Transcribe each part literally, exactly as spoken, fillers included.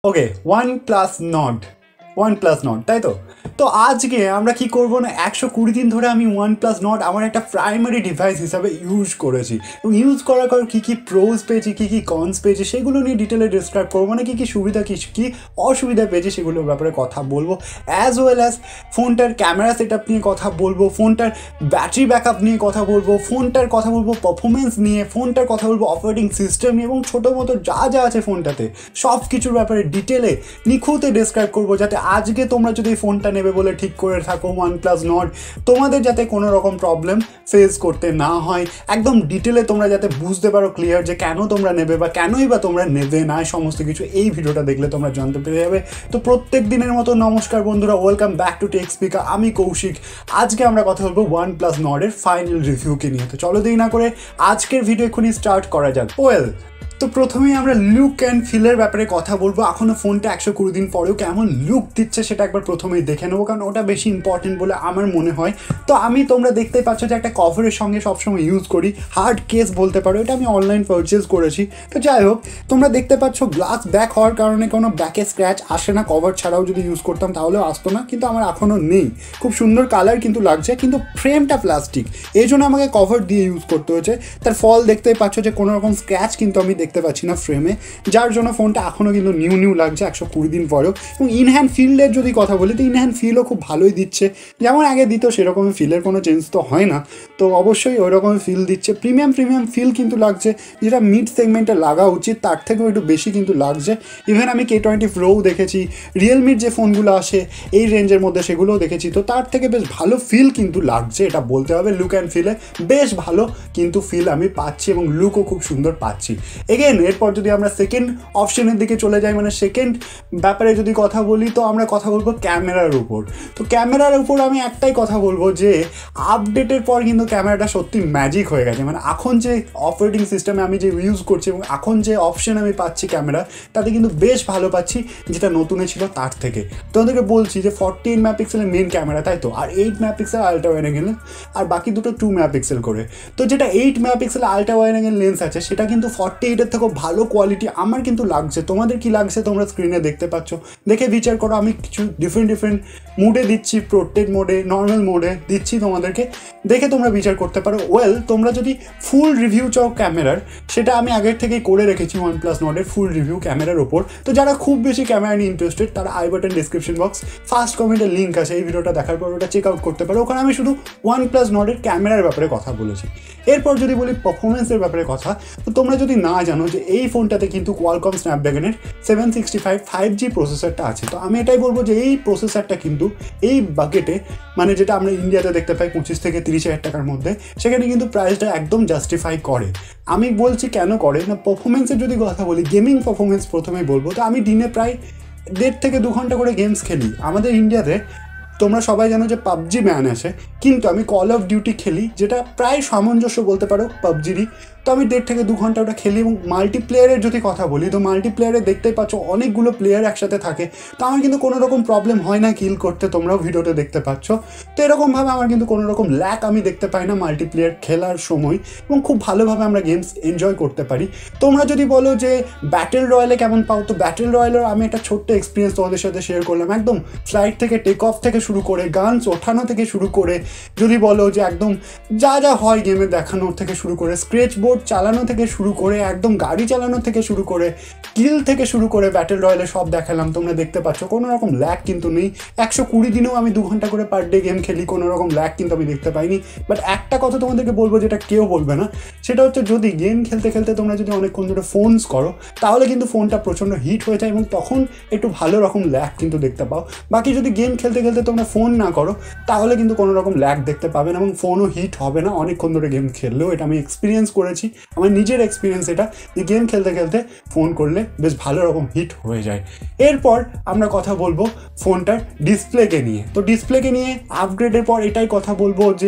ওকে, OnePlus Nord OnePlus Nord তাই তো তো আজকে আমরা কি করব না, একশো কুড়ি দিন ধরে আমি ওয়ান প্লাস নট আমার একটা প্রাইমারি ডিভাইস হিসাবে ইউজ করেছি এবং ইউজ করার পর কী কী প্রোজ পেয়েছি, কী কী কনস পেয়েছি সেগুলো নিয়ে ডিটেলে ডিসক্রাইব করবো, মানে কী কী সুবিধা কী কী অসুবিধা পেয়েছি সেগুলোর ব্যাপারে কথা বলবো, অ্যাজ ওয়েল অ্যাজ ফোনটার ক্যামেরা সেট আপ নিয়ে কথা বলবো, ফোনটার ব্যাটারি ব্যাকআপ নিয়ে কথা বলবো, ফোনটার কথা বলবো পারফরমেন্স নিয়ে, ফোনটার কথা বলবো অপারেটিং সিস্টেম নিয়ে এবং ছোটো মতো যা যা আছে ফোনটাতে সব কিছুর ব্যাপারে ডিটেলে নিখুঁতে ডিসক্রাইব করবো, যাতে আজকে তোমরা যদি ফোনটা নেবে বলে ঠিক করে থাকো ওয়ান প্লাস নট, তোমাদের যাতে কোনো রকম প্রবলেম ফেস করতে না হয়, একদম ডিটেলে তোমরা যাতে বুঝতে পারো ক্লিয়ার যে কেন তোমরা নেবে বা কেনই বা তোমরা নেবে না, সমস্ত কিছু এই ভিডিওটা দেখলে তোমরা জানতে পেরে যাবে। তো প্রত্যেক দিনের মতো নমস্কার বন্ধুরা, welcome back to tech speaker, আমি কৌশিক। আজকে আমরা কথা বলবো ওয়ান প্লাস নটের ফাইনাল রিভিউকে নিয়ে। তো চলো দেরি না করে আজকের ভিডিও এক্ষুনি স্টার্ট করা যাক। ওয়েল, তো প্রথমেই আমরা লুক অ্যান্ড ফিলের ব্যাপারে কথা বলবো। এখনও ফোনটা একশো কুড়ি দিন পরেও কেমন লুক দিচ্ছে সেটা একবার প্রথমেই দেখে নেবো, কারণ ওটা বেশি ইম্পর্টেন্ট বলে আমার মনে হয়। তো আমি তোমরা দেখতেই পাচ্ছ যে একটা কভারের সঙ্গে সবসময় ইউজ করি, হার্ড কেস বলতে পারো, এটা আমি অনলাইন পারচেস করেছি। তো যাই হোক, তোমরা দেখতে পাচ্ছ গ্লাস ব্যাক হওয়ার কারণে কোনো ব্যাকে স্ক্র্যাচ আসে না, কভার ছাড়াও যদি ইউজ করতাম তাহলেও আসতো না, কিন্তু আমার এখনও নেই। খুব সুন্দর কালার কিন্তু লাগছে, কিন্তু ফ্রেমটা প্লাস্টিক, এই জন্য আমাকে কভার দিয়ে ইউজ করতে হয়েছে। তার ফল দেখতেই পাচ্ছ যে কোনো রকম স্ক্র্যাচ কিন্তু আমি দেখতে পাচ্ছি না ফ্রেমে, যার জন্য ফোনটা এখনও কিন্তু নিউ নিউ লাগছে একশো কুড়ি দিন পরেও। এবং ইনহ্যান্ড ফিল্ডের যদি কথা বলি তো ইনহ্যান্ড ফিলও খুব ভালোই দিচ্ছে, যেমন আগে দিত সেরকমই ফিলের কোনো চেঞ্জ তো হয় না, তো অবশ্যই ওই রকমই ফিল দিচ্ছে। প্রিমিয়াম প্রিমিয়াম ফিল কিন্তু লাগছে, যেটা মিড সেগমেন্টে লাগা উচিত তার থেকেও একটু বেশি কিন্তু লাগছে। ইভেন আমি কে টোয়েন্টি প্রোও দেখেছি, রিয়েলমির যে ফোনগুলো আসে এই রেঞ্জের মধ্যে সেগুলোও দেখেছি, তো তার থেকে বেশ ভালো ফিল কিন্তু লাগছে, এটা বলতে হবে। লুক অ্যান্ড ফিলে বেশ ভালো কিন্তু ফিল আমি পাচ্ছি এবং লুকও খুব সুন্দর পাচ্ছি। এগেন এরপর যদি আমরা সেকেন্ড অপশনের দিকে চলে যাই, মানে সেকেন্ড ব্যাপারে যদি কথা বলি, তো আমরা কথা বলবো ক্যামেরার উপর। তো ক্যামেরার উপর আমি একটাই কথা বলবো যে আপডেটের পর কিন্তু ক্যামেরাটা সত্যি ম্যাজিক হয়ে গেছে। মানে এখন যে অপারেটিং সিস্টেমে আমি যে ইউজ করছি এবং এখন যে অপশন আমি পাচ্ছি ক্যামেরা, তাতে কিন্তু বেশ ভালো পাচ্ছি যেটা নতুনে ছিল তার থেকে। তোমাদেরকে বলছি যে ফর্টি এইট মেগাপিক্সেলের মেন ক্যামেরা, তাই তো, আর eight megapixel ultra wide angle, আর বাকি দুটো টু মেগাপিক্সেল করে। তো যেটা eight megapixel ultra wide angle lens আছে সেটা কিন্তু ফর্টি এইটের থেকেও ভালো কোয়ালিটি আমার কিন্তু লাগছে। তোমাদের কি লাগছে তোমরা স্ক্রিনে দেখতে পাচ্ছ, দেখে বিচার করো। আমি কিছু ডিফারেন্ট ডিফারেন্ট মুডে দিচ্ছি, পোর্ট্রেট মোডে, নর্মাল মোডে দিচ্ছি, তোমাদেরকে দেখে তোমরা বিচার করতে পারো। ওয়েল, তোমরা যদি ফুল রিভিউ চাও ক্যামেরার, সেটা আমি আগের থেকেই করে রেখেছি ওয়ান প্লাস নটের ফুল রিভিউ ক্যামেরার ওপর। তো যারা খুব বেশি ক্যামেরা নিয়ে ইন্টারেস্টেড তারা I button description box first কমেন্টের লিঙ্ক আছে, এই ভিডিওটা দেখার পর ওটা চেক আউট করতে পারো। ওখানে আমি শুধু ওয়ান প্লাস নটের ক্যামেরার ব্যাপারে কথা বলেছি। এরপর যদি বলি পারফরমেন্সের ব্যাপারে কথা, তো তোমরা যদি না জানো যে এই ফোনটাতে কিন্তু কোয়ালকম স্ন্যাপড্রাগনের seven sixty five five G প্রসেসরটা আছে, তো আমি এটাই বলবো যে এই প্রসেসরটা কিন্তু এই বাকেটে, মানে যেটা আমরা ইন্ডিয়াতে দেখতে পাই পঁচিশ থেকে তিরিশ হাজার টাকার মধ্যে, সেখানে কিন্তু প্রাইসটা একদম জাস্টিফাই করে। আমি বলছি কেন করে না, পারফরমেন্সের যদি কথা বলি, গেমিং পারফরমেন্স প্রথমেই বলবো। তো আমি দিনে প্রায় দেড় থেকে দু ঘন্টা করে গেমস খেলি। আমাদের ইন্ডিয়াতে তোমরা সবাই জানো যে পাবজি ব্যান আছে, কিন্তু আমি কল অফ ডিউটি খেলি, যেটা প্রায় সামঞ্জস্য বলতে পারো পাবজিরই। তো আমি দেড় থেকে দু ঘন্টা ওটা খেলি। এবং মাল্টিপ্লেয়ারের যদি কথা বলি, তো মাল্টিপ্লেয়ারে দেখতেই পাচ্ছ অনেকগুলো প্লেয়ার একসাথে থাকে, তো আমার কিন্তু কোনো রকম প্রবলেম হয় না কিল করতে, তোমরাও ভিডিওতে দেখতে পাচ্ছ। তো এরকমভাবে আমার কিন্তু কোনো রকম ল্যাক আমি দেখতে পাই না মাল্টিপ্লেয়ার খেলার সময়, এবং খুব ভালোভাবে আমরা গেমস এনজয় করতে পারি। তোমরা যদি বলো যে ব্যাটেল রয়্যালে কেমন পাও, তো ব্যাটেল রয়্যালের আমি একটা ছোট্ট এক্সপিরিয়েন্স তোমাদের সাথে শেয়ার করলাম। একদম ফ্লাইট থেকে টেক অফ থেকে শুরু করে, গানস ওঠানো থেকে শুরু করে, যদি বলো যে একদম যা যা হয় গেমে দেখানোর থেকে শুরু করে, স্ক্রেচ বোর্ড চালানো থেকে শুরু করে, একদম গাড়ি চালানো থেকে শুরু করে, কিল থেকে শুরু করে ব্যাটেল রয়্যালে সব দেখালাম। তোমরা দেখতে পাচ্ছ কোনো রকম ল্যাক কিন্তু নেই। একশো কুড়ি দিনেও আমি দু ঘন্টা করে পার ডে গেম খেলি, কোনো রকম ল্যাক কিন্তু আমি দেখতে পাইনি। বাট একটা কথা তোমাদেরকে বলবো যেটা কেউ বলবে না, সেটা হচ্ছে যদি গেম খেলতে খেলতে তোমরা যদি অনেকক্ষণ ধরে ফোনস করো, তাহলে কিন্তু ফোনটা প্রচণ্ড হিট হয়ে যায় এবং তখন একটু ভালো রকম ল্যাক কিন্তু দেখতে পাও। বাকি যদি গেম খেলতে খেলতে তোমরা ফোন না করো, তাহলে কিন্তু কোনো রকম ল্যাক দেখতে পাবে না এবং ফোনও হিট হবে না অনেকক্ষণ ধরে গেম খেললেও। এটা আমি এক্সপিরিয়েন্স করেছি, আমার নিজের এক্সপিরিয়েন্স এটা, যে গেম খেলতে খেলতে ফোন করলে বেশ ভালো রকম হিট হয়ে যায়। এরপর আমরা কথা বলবো ফোনটার ডিসপ্লেকে নিয়ে। তো ডিসপ্লেকে নিয়ে আপগ্রেডের পর এটাই কথা বলবো যে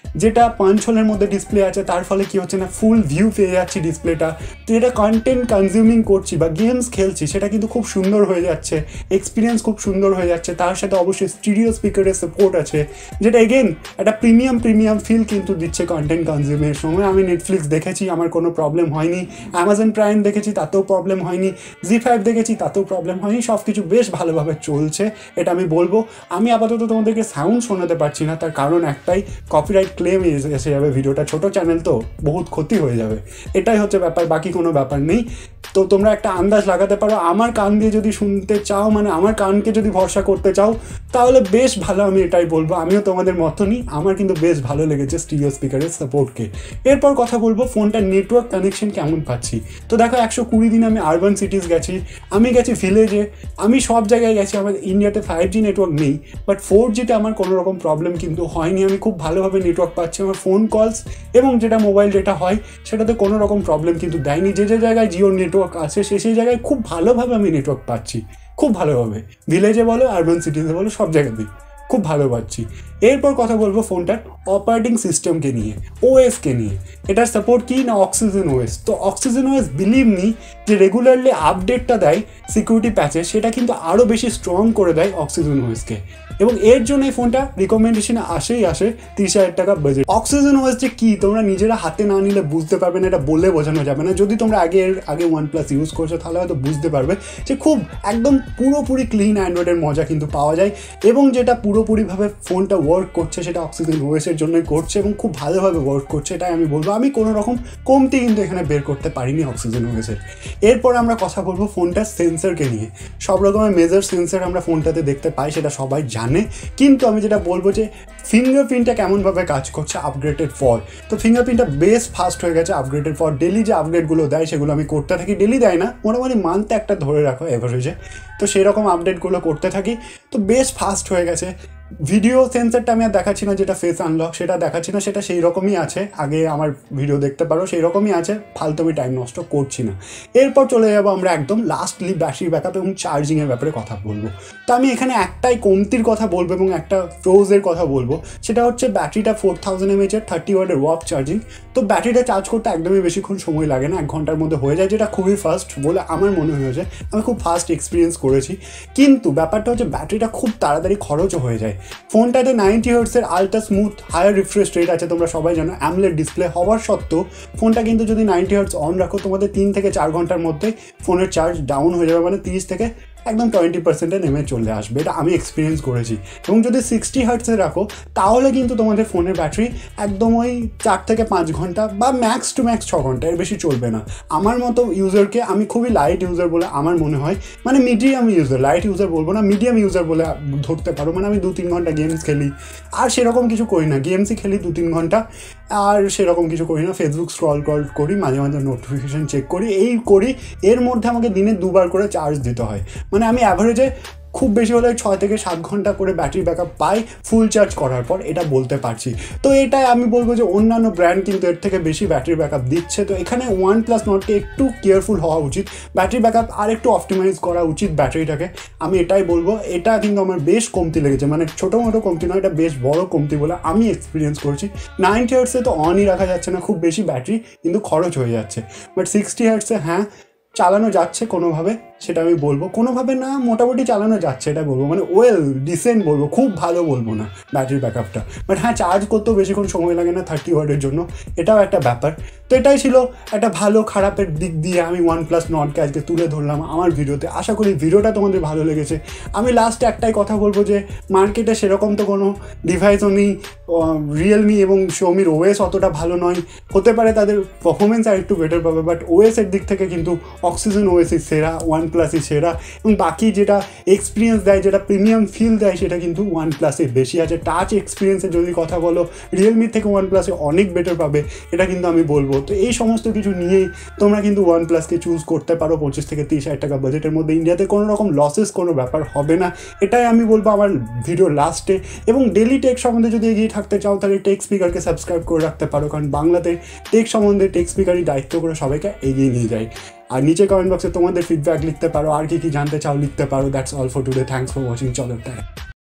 যেটা পাঁচ হোলের মধ্যে ডিসপ্লে আছে, তার ফলে কি হচ্ছে না ফুল ভিউ পেয়ে যাচ্ছি ডিসপ্লেটা। তো যেটা কন্টেন্ট কনজিউমিং করছি বা গেমস খেলছি সেটা কিন্তু খুব সুন্দর হয়ে যাচ্ছে, এক্সপিরিয়েন্স খুব সুন্দর হয়ে যাচ্ছে। তার সাথে অবশ্যই স্টিরিও স্পিকারের সাপোর্ট আছে, যেটা এগেন একটা প্রিমিয়াম প্রিমিয়াম ফিল কিন্তু দিচ্ছে কন্টেন্ট কনজিউমের সময়। আমি নেটফ্লিক্স দেখেছি, আমার কোনো প্রবলেম হয়নি। অ্যামাজন প্রাইম দেখেছি, তাতেও প্রবলেম হয়নি। জি ফাইভ দেখেছি, তাতেও প্রবলেম হয়নি। সব কিছু বেশ ভালোভাবে চলছে, এটা আমি বলবো। আমি আপাতত তোমাদেরকে সাউন্ড শোনাতে পারছি না, তার কারণ একটাই, কপিরাইট ক্লেম এসে যাবে। ভিডিওটা ছোট চ্যানেল তো বহুত ক্ষতি হয়ে যাবে, এটাই হচ্ছে ব্যাপার, বাকি কোনো ব্যাপার নেই। তো তোমরা একটা আন্দাজ লাগাতে পারো, আমার কান দিয়ে যদি শুনতে চাও, মানে আমার কানকে যদি ভরসা করতে চাও, তাহলে বেশ ভালো, আমি এটাই বলবো। আমিও তোমাদের মতনই, আমার কিন্তু বেশ ভালো লেগেছে স্টিরিও স্পিকারের সাপোর্টকে। এরপর কথা বলবো ফোনটার নেটওয়ার্ক কানেকশন কেমন পাচ্ছি। তো দেখো, একশো কুড়ি দিন আমি আরবান সিটিস গেছি, আমি গেছি ভিলেজে, আমি সব জায়গায় গেছি। আমাদের ইন্ডিয়াতে ফাইভ জি নেটওয়ার্ক নেই, বাট ফোর জিতে আমার কোনো রকম প্রবলেম কিন্তু হয়নি। আমি খুব ভালোভাবে নেটওয়ার্ক পাচ্ছি, আমার ফোন কলস এবং যেটা মোবাইল ডেটা হয় সেটাতে কোনো রকম প্রবলেম কিন্তু দেয়নি। যে যে জায়গায় জিওর নেটওয়ার্ক আছে সে সেই জায়গায় খুব ভালোভাবে আমি নেটওয়ার্ক পাচ্ছি, খুব ভালোভাবে। ভিলেজে বলো, আরবান সিটিজে বলো, সব জায়গাতেই খুব ভালো পাচ্ছি। এরপর কথা বলবো ফোনটার অপারেটিং সিস্টেমকে নিয়ে, ওএসকে নিয়ে। এটার সাপোর্ট কি না, অক্সিজেন ওএস। তো অক্সিজেন ওএস বিলিভ মি যে রেগুলারলি আপডেটটা দেয় সিকিউরিটি প্যাচে, সেটা কিন্তু আরও বেশি স্ট্রং করে দেয় অক্সিজেন ওএসকে। এবং এর জন্য এই ফোনটা রিকমেন্ডেশনে আসেই আসে তিরিশ হাজার টাকা বাজেট। অক্সিজেন ওএস যে কী তোমরা নিজেরা হাতে না নিলে বুঝতে পারবে না, এটা বলে বোঝানো যাবে না। যদি তোমরা আগে আগে ওয়ান প্লাস ইউজ করছো তাহলে হয়তো বুঝতে পারবে যে খুব একদম পুরোপুরি ক্লিন অ্যান্ড্রয়েডের মজা কিন্তু পাওয়া যায়। এবং যেটা পুরোপুরিভাবে ফোনটা ওয়ার্ক করছে সেটা অক্সিজেন ওএসের জন্যই করছে এবং খুব ভালোভাবে ওয়ার্ক করছে, এটাই আমি বলবো। আমি কোনো রকম কমতি কিন্তু এখানে বের করতে পারিনি অক্সিজেন ওএসের। এরপর আমরা কথা বলবো ফোনটার সেন্সরকে নিয়ে। সব রকমের মেজার সেন্সর আমরা ফোনটাতে দেখতে পাই, সেটা সবাই জানে। কিন্তু আমি যেটা বলবো যে ফিঙ্গারপ্রিন্টটা কেমনভাবে কাজ করছে আপগ্রেডেড পর। তো ফিঙ্গারপ্রিন্টটা বেশ ফাস্ট হয়ে গেছে আপগ্রেডেড পর। ডেলি যে আপডেটগুলো দেয় সেগুলো আমি করতে থাকি, ডেলি দেয় না, মোটামুটি মান্থে একটা ধরে রাখো এভারেজে। তো সেরকম আপডেটগুলো করতে থাকি, তো বেশ ফাস্ট হয়ে গেছে। ভিডিও সেন্সারটা আমি আর দেখাচ্ছি না, যেটা ফেস আনলক সেটা দেখাচ্ছি না, সেটা সেই রকমই আছে। আগে আমার ভিডিও দেখতে পারো, সেই রকমই আছে, ফালতু আমি টাইম নষ্ট করছি না। এরপর চলে যাবো আমরা একদম লাস্টলি ব্যাটারি ব্যাকআপ এবং চার্জিংয়ের ব্যাপারে কথা বলবো। তো আমি এখানে একটাই কমতির কথা বলবো এবং একটা প্রোজের কথা বলবো, সেটা হচ্ছে ব্যাটারিটা ফোর থাউজেন্ড এমএচের থার্টি ওয়াটের ওয়াপ চার্জিং। তো ব্যাটারিটা চার্জ করতে একদমই বেশিক্ষণ সময় লাগে না, এক ঘন্টার মধ্যে হয়ে যায়, যেটা খুবই ফাস্ট বলে আমার মনে হয়েছে। আমি খুব ফাস্ট এক্সপিরিয়েন্স করেছি। কিন্তু ব্যাপারটা হচ্ছে ব্যাটারিটা খুব তাড়াতাড়ি খরচও হয়ে যায়। ফোনটাতে নাইনটি হার্টসের ultra smooth higher refresh rate আছে, তোমরা সবাই জানো। অ্যামোলেড ডিসপ্লে হওয়ার সত্ত্বেও ফোনটা কিন্তু যদি নাইনটি হার্টস অন রাখো, তোমাদের তিন থেকে চার ঘন্টার মধ্যে ফোনের চার্জ ডাউন হয়ে যাবে, মানে তিরিশ থেকে একদম টোয়েন্টি পার্সেন্টে নেমে চলে আসবে। এটা আমি এক্সপিরিয়েন্স করেছি। এবং যদি সিক্সটি হার্টসে রাখো তাহলে কিন্তু তোমাদের ফোনের ব্যাটারি একদম ওই চার থেকে পাঁচ ঘন্টা বা ম্যাক্স টু ম্যাক্স ছ ঘন্টা, এর বেশি চলবে না। আমার মতো ইউজারকে, আমি খুবই লাইট ইউজার বলে আমার মনে হয়, মানে মিডিয়াম ইউজার, লাইট ইউজার বলবো না, মিডিয়াম ইউজার বলে ধরতে পারো। মানে আমি দু তিন ঘন্টা গেমস খেলি, আর সেরকম কিছু করি না। গেমসই খেলি দু তিন ঘন্টা, আর সেরকম কিছু করি না। ফেসবুক স্ক্রল কল করি, মাঝে মাঝে নোটিফিকেশান চেক করি, এই করি। এর মধ্যে আমাকে দিনে দুবার করে চার্জ দিতে হয়। মানে আমি অ্যাভারেজে খুব বেশি হলে ছয় থেকে সাত ঘন্টা করে ব্যাটারি ব্যাকআপ পাই ফুল চার্জ করার পর, এটা বলতে পারছি। তো এটাই আমি বলবো যে অন্যান্য ব্র্যান্ড কিন্তু এর থেকে বেশি ব্যাটারি ব্যাকআপ দিচ্ছে। তো এখানে ওয়ান প্লাস নটকে একটু কেয়ারফুল হওয়া উচিত, ব্যাটারি ব্যাকআপ আর একটু অপটিমাইজ করা উচিত ব্যাটারিটাকে, আমি এটাই বলবো। এটা কিন্তু আমার বেশ কমতি লেগেছে, মানে ছোটো মোটো কমতি নয়, এটা বেশ বড় কমতি বলে আমি এক্সপিরিয়েন্স করছি। নাইনটি হার্টসে তো অনই রাখা যাচ্ছে না, খুব বেশি ব্যাটারি কিন্তু খরচ হয়ে যাচ্ছে। বাট সিক্সটি হার্টসে হ্যাঁ চালানো যাচ্ছে কোনোভাবে, সেটা আমি বলবো। কোনোভাবে না, মোটামুটি চালানো যাচ্ছে এটা বলবো, মানে ওয়েল ডিসেন্ট বলবো, খুব ভালো বলবো না ব্যাটারি ব্যাকআপটা। বাট হ্যাঁ, চার্জ করতেও বেশিক্ষণ সময় লাগে না থার্টি ওয়াটের জন্য, এটাও একটা ব্যাপার। তো এটাই ছিল একটা ভালো খারাপের দিক দিয়ে আমি ওয়ান প্লাস নটকে আজকে তুলে ধরলাম আমার ভিডিওতে। আশা করি ভিডিওটা তোমাদের ভালো লেগেছে। আমি লাস্টে একটাই কথা বলবো যে মার্কেটে সেরকম তো কোনো ডিভাইসও নেই, রিয়েলমি এবং শিওমির ওএস অতটা ভালো নয়, হতে পারে তাদের পারফরমেন্স আর একটু বেটার পাবে, বাট ওএসের দিক থেকে কিন্তু অক্সিজেন ওএসই সেরা, ওয়ান প্লাসই সেরা। এবং বাকি যেটা এক্সপিরিয়েন্স দেয়, যেটা প্রিমিয়াম ফিল দেয়, সেটা কিন্তু ওয়ান প্লাসে বেশি আছে। টাচ এক্সপিরিয়েন্সের যদি কথা বলো, রিয়েলমি থেকে ওয়ান প্লাসে অনেক বেটার পাবে, এটা কিন্তু আমি বলবো। তো এই সমস্ত কিছু নিয়েই তোমরা কিন্তু ওয়ান প্লাসকে চুজ করতে পারো পঁচিশ থেকে তিরিশ হাজার টাকা বাজেটের মধ্যে। ইন্ডিয়াতে কোনো রকম লসেস কোনো ব্যাপার হবে না, এটাই আমি বলবো আমার ভিডিও লাস্টে। এবং ডেলি টেক সম্বন্ধে যদি এগিয়ে থাকতে চাও তাহলে টেক স্পিকারকে সাবস্ক্রাইব করে রাখতে পারো, কারণ বাংলাতে টেক সম্বন্ধে টেক স্পিকারই দায়িত্ব করে সবাইকে এগিয়ে নিয়ে যায়। আর নিচে কমেন্ট বক্সে তোমাদের ফিডব্যাক লিখতে পারো, আর কি কি জানতে চাও লিখতে পারো। That's all for today, thanks for watching, চলো টাটা।